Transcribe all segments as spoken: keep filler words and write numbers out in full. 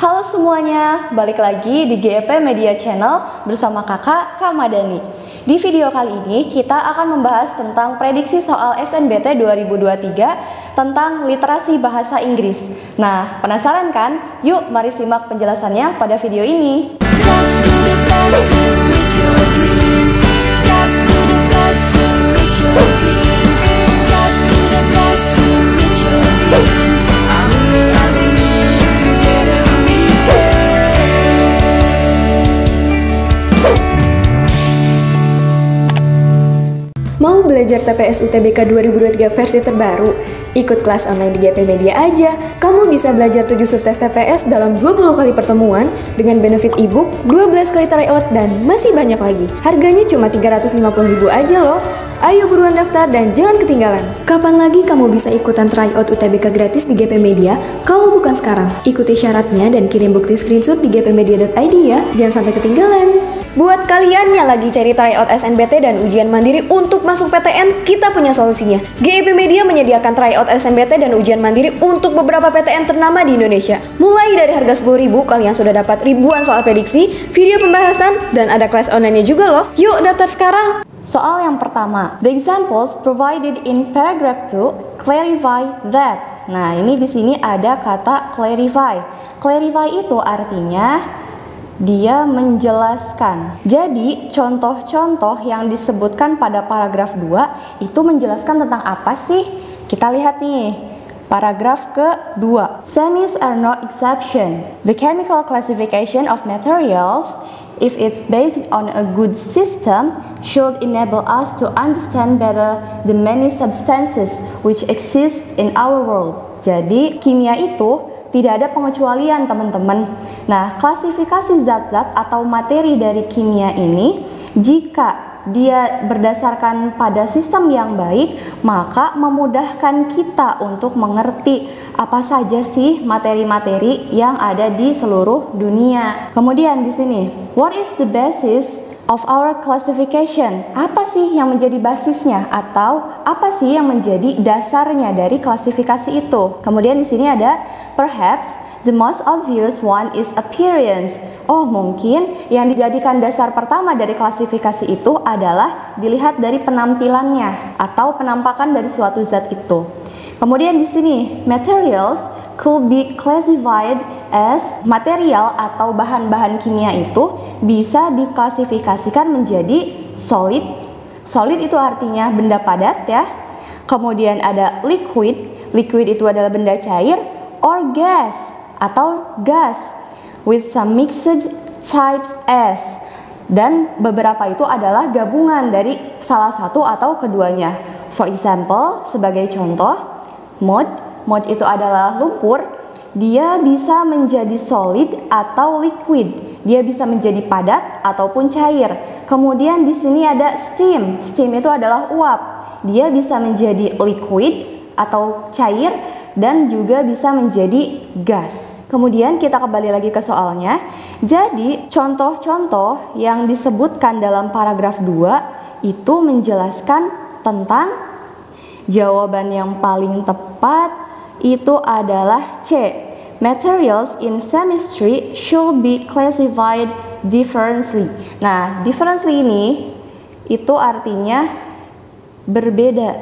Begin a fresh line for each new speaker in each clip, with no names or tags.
Halo semuanya, balik lagi di G E P Media Channel bersama kakak Kak Madani. Di video kali ini kita akan membahas tentang prediksi soal S N B T dua ribu dua puluh tiga tentang literasi bahasa Inggris. Nah, penasaran kan? Yuk mari simak penjelasannya pada video ini.
Mau belajar T P S U T B K dua ribu dua puluh tiga versi terbaru? Ikut kelas online di G P Media aja. Kamu bisa belajar tujuh subtes T P S dalam dua puluh kali pertemuan dengan benefit e-book, dua belas kali tryout, dan masih banyak lagi. Harganya cuma tiga ratus lima puluh ribu aja loh. Ayo buruan daftar dan jangan ketinggalan. Kapan lagi kamu bisa ikutan tryout U T B K gratis di G P Media kalau bukan sekarang? Ikuti syaratnya dan kirim bukti screenshot di g p media dot i d ya. Jangan sampai ketinggalan. Buat kalian yang lagi cari tryout S N B T dan ujian mandiri untuk masuk P T N, kita punya solusinya. G E P Media menyediakan tryout S N B T dan ujian mandiri untuk beberapa P T N ternama di Indonesia. Mulai dari harga sepuluh ribu, kalian sudah dapat ribuan soal prediksi, video pembahasan, dan ada kelas online-nya juga loh. Yuk daftar sekarang!
Soal yang pertama, the examples provided in paragraph two clarify that. Nah, ini di sini ada kata clarify. Clarify itu artinya dia menjelaskan. Jadi, contoh-contoh yang disebutkan pada paragraf dua itu menjelaskan tentang apa sih? Kita lihat nih, paragraf kedua. Semis are no exception. The chemical classification of materials, if it's based on a good system, should enable us to understand better the many substances which exist in our world. Jadi, kimia itu tidak ada pengecualian, teman-teman. Nah, klasifikasi zat-zat atau materi dari kimia ini, jika dia berdasarkan pada sistem yang baik, maka memudahkan kita untuk mengerti apa saja sih materi-materi yang ada di seluruh dunia. Kemudian di sini, what is the basis of our classification? Apa sih yang menjadi basisnya atau apa sih yang menjadi dasarnya dari klasifikasi itu? Kemudian di sini ada perhaps the most obvious one is appearance. Oh, mungkin yang dijadikan dasar pertama dari klasifikasi itu adalah dilihat dari penampilannya atau penampakan dari suatu zat itu. Kemudian di sini materials could be classified as material atau bahan-bahan kimia itu bisa diklasifikasikan menjadi solid. Solid itu artinya benda padat ya. Kemudian ada liquid. Liquid itu adalah benda cair. Or gas atau gas with some mixed types as. Dan beberapa itu adalah gabungan dari salah satu atau keduanya. For example, sebagai contoh, mud. Mud itu adalah lumpur. Dia bisa menjadi solid atau liquid. Dia bisa menjadi padat ataupun cair. Kemudian di sini ada steam. Steam itu adalah uap. Dia bisa menjadi liquid atau cair dan juga bisa menjadi gas. Kemudian kita kembali lagi ke soalnya. Jadi contoh-contoh yang disebutkan dalam paragraf dua itu menjelaskan tentang jawaban yang paling tepat itu adalah C. Materials in chemistry should be classified differently. Nah, differently ini itu artinya berbeda.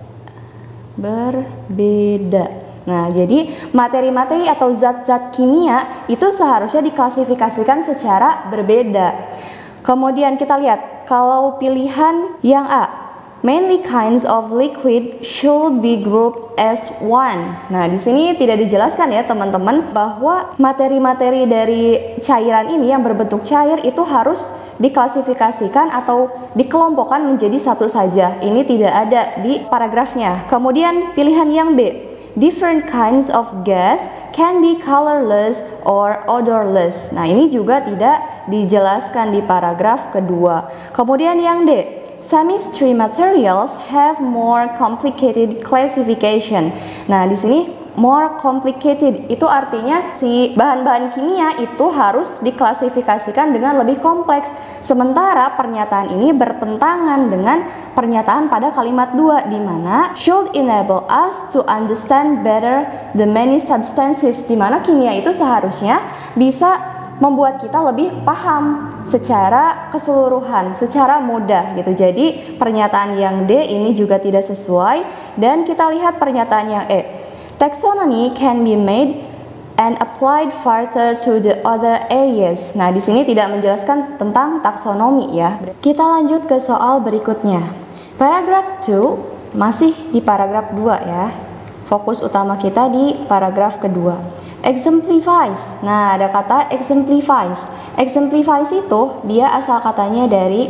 Berbeda. Nah, jadi materi-materi atau zat-zat kimia itu seharusnya diklasifikasikan secara berbeda. Kemudian kita lihat, kalau pilihan yang A, mainly kinds of liquid should be grouped as one. Nah, di sini tidak dijelaskan ya teman-teman bahwa materi-materi dari cairan ini yang berbentuk cair itu harus diklasifikasikan atau dikelompokkan menjadi satu saja. Ini tidak ada di paragrafnya. Kemudian pilihan yang B, different kinds of gas can be colorless or odorless. Nah, ini juga tidak dijelaskan di paragraf kedua. Kemudian yang D, chemistry materials have more complicated classification. Nah, di sini more complicated. Itu artinya si bahan-bahan kimia itu harus diklasifikasikan dengan lebih kompleks. Sementara pernyataan ini bertentangan dengan pernyataan pada kalimat dua, di mana should enable us to understand better the many substances, di mana kimia itu seharusnya bisa membuat kita lebih paham secara keseluruhan, secara mudah gitu. Jadi pernyataan yang D ini juga tidak sesuai, dan kita lihat pernyataan yang E. Taxonomy can be made and applied further to the other areas. Nah, di sini tidak menjelaskan tentang taksonomi ya. Kita lanjut ke soal berikutnya. Paragraph dua masih di paragraf dua ya. Fokus utama kita di paragraf kedua. Exemplifies. Nah, ada kata exemplifies. Exemplifies itu dia asal katanya dari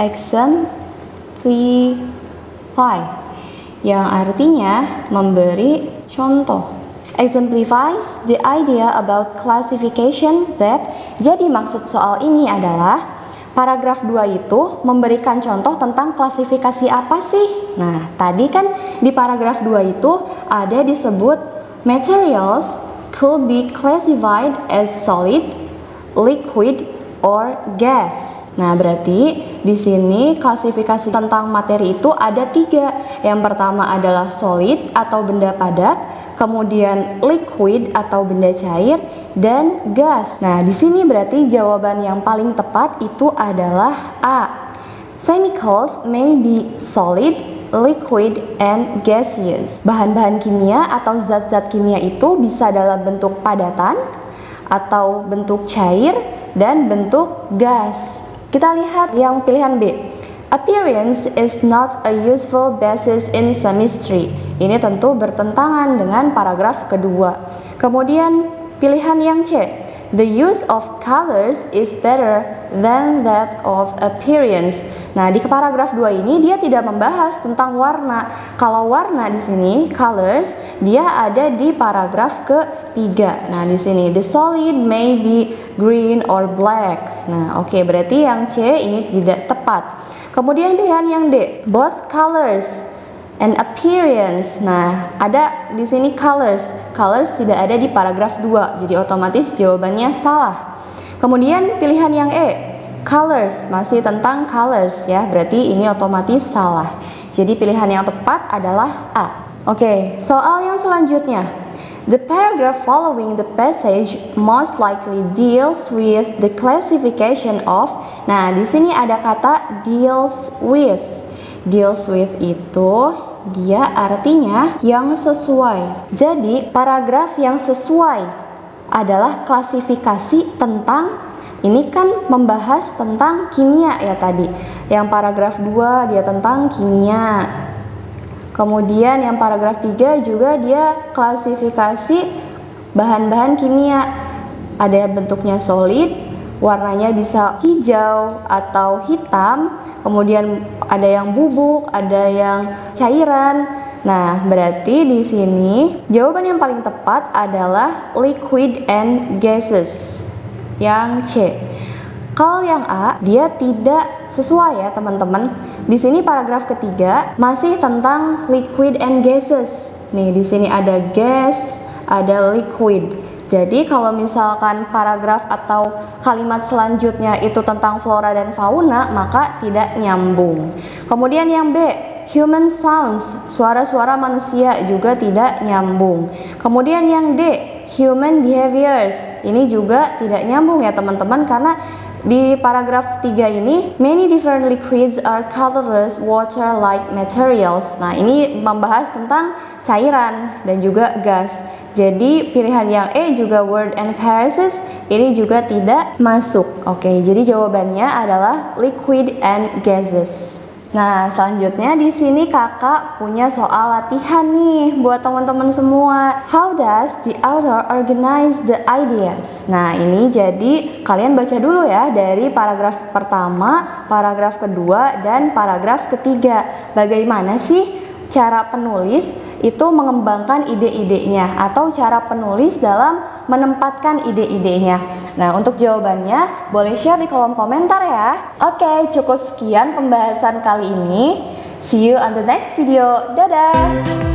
exemplify, yang artinya memberi contoh. Exemplifies the idea about classification that. Jadi maksud soal ini adalah paragraf dua itu memberikan contoh tentang klasifikasi apa sih? Nah, tadi kan di paragraf dua itu ada disebut materials could be classified as solid, liquid, or gas. Nah, berarti di sini klasifikasi tentang materi itu ada tiga. Yang pertama adalah solid atau benda padat, kemudian liquid atau benda cair, dan gas. Nah, di sini berarti jawaban yang paling tepat itu adalah A. Chemicals may be solid, liquid, and gaseous. Bahan-bahan kimia atau zat-zat kimia itu bisa dalam bentuk padatan atau bentuk cair dan bentuk gas. Kita lihat yang pilihan B. Appearance is not a useful basis in chemistry. Ini tentu bertentangan dengan paragraf kedua. Kemudian pilihan yang C. The use of colors is better than that of appearance. Nah, di paragraf dua ini dia tidak membahas tentang warna. Kalau warna di sini colors, dia ada di paragraf ketiga. Nah, di sini the solid may be green or black. Nah, oke, okay, berarti yang C ini tidak tepat. Kemudian pilihan yang D, both colors and appearance. Nah, ada di sini colors. Colors tidak ada di paragraf dua, jadi otomatis jawabannya salah. Kemudian pilihan yang E, colors, masih tentang colors ya, berarti ini otomatis salah. Jadi pilihan yang tepat adalah A. Oke, soal yang selanjutnya. The paragraph following the passage most likely deals with the classification of. Nah, di sini ada kata deals with. Deals with itu dia artinya yang sesuai. Jadi paragraf yang sesuai adalah klasifikasi tentang, ini kan membahas tentang kimia ya tadi. Yang paragraf dua dia tentang kimia. Kemudian yang paragraf tiga juga dia klasifikasi bahan-bahan kimia. Ada bentuknya solid, warnanya bisa hijau atau hitam, kemudian ada yang bubuk, ada yang cairan. Nah, berarti di sini jawaban yang paling tepat adalah liquid and gases. Yang C. Kalau yang A, dia tidak sesuai ya teman-teman. Di sini paragraf ketiga masih tentang liquid and gases. Nih, di sini ada gas, ada liquid. Jadi kalau misalkan paragraf atau kalimat selanjutnya itu tentang flora dan fauna, maka tidak nyambung. Kemudian yang B, human sounds, suara-suara manusia juga tidak nyambung. Kemudian yang D, human behaviors, ini juga tidak nyambung ya teman-teman, karena di paragraf tiga ini many different liquids are colorless water-like materials. Nah, ini membahas tentang cairan dan juga gas. Jadi pilihan yang E juga word and phrases ini juga tidak masuk. Oke, jadi jawabannya adalah liquid and gases. Nah, selanjutnya di sini kakak punya soal latihan nih buat teman-teman semua. How does the author organize the ideas? Nah, ini jadi kalian baca dulu ya dari paragraf pertama, paragraf kedua, dan paragraf ketiga. Bagaimana sih cara penulis itu mengembangkan ide-idenya, atau cara penulis dalam menempatkan ide-idenya. Nah, untuk jawabannya boleh share di kolom komentar ya. Oke, cukup sekian pembahasan kali ini. See you on the next video. Dadah!